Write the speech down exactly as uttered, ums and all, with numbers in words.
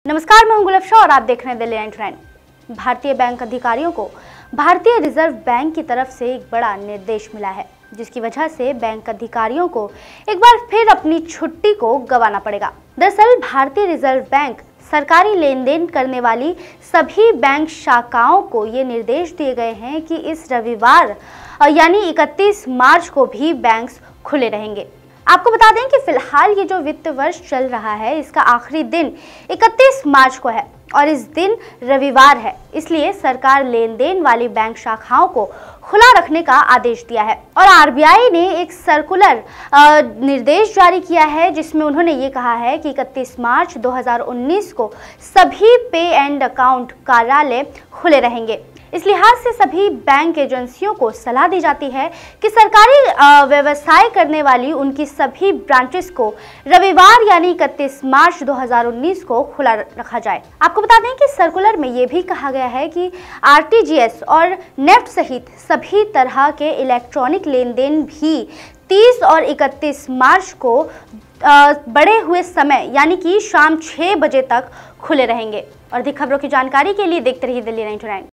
नमस्कार, मैं हूं गुलफशा और आप देख रहे हैं दिल्ली नाइंटी नाइन। भारतीय बैंक अधिकारियों को भारतीय रिजर्व बैंक की तरफ से एक बड़ा निर्देश मिला है, जिसकी वजह से बैंक अधिकारियों को एक बार फिर अपनी छुट्टी को गंवाना पड़ेगा। दरअसल भारतीय रिजर्व बैंक सरकारी लेन देन करने वाली सभी बैंक शाखाओं को ये निर्देश दिए गए हैं कि इस रविवार यानी इकतीस मार्च को भी बैंक खुले रहेंगे। आपको बता दें कि फिलहाल ये जो वित्त वर्ष चल रहा है, इसका आखिरी दिन इकतीस मार्च को है और इस दिन रविवार है, इसलिए सरकार लेन देन वाली बैंक शाखाओं को खुला रखने का आदेश दिया है। और आरबीआई ने एक सर्कुलर निर्देश जारी किया है, जिसमें उन्होंने ये कहा है कि इकतीस मार्च दो हज़ार उन्नीस को सभी पे एंड अकाउंट कार्यालय खुले रहेंगे। इस लिहाज से सभी बैंक एजेंसियों को सलाह दी जाती है कि सरकारी व्यवसाय करने वाली उनकी सभी ब्रांचेस को रविवार यानी इकतीस मार्च दो हज़ार उन्नीस को खुला रखा जाए। आपको बता दें कि सर्कुलर में ये भी कहा गया है कि आरटीजीएस और नेफ्ट सहित सभी तरह के इलेक्ट्रॉनिक लेन देन भी तीस और इकतीस मार्च को बढ़े हुए समय यानी कि शाम छह बजे तक खुले रहेंगे। और अधिक खबरों की जानकारी के लिए देखते रहिए दिल्ली नाइंटी नाइन।